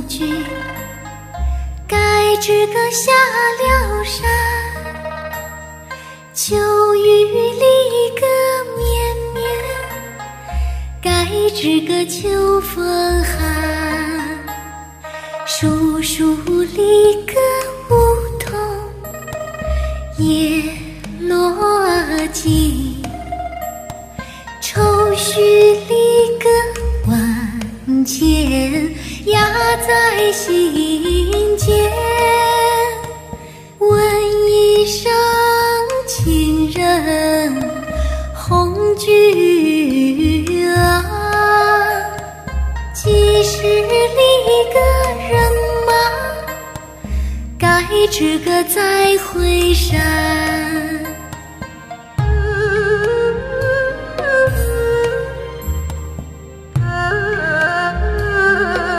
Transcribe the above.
句，该知个下了山，秋雨里个绵绵，该知个秋风寒，树树里个梧桐叶落尽，愁绪里个万千压在心间。问一声亲人红军啊，几时里个人马，该知个再会山。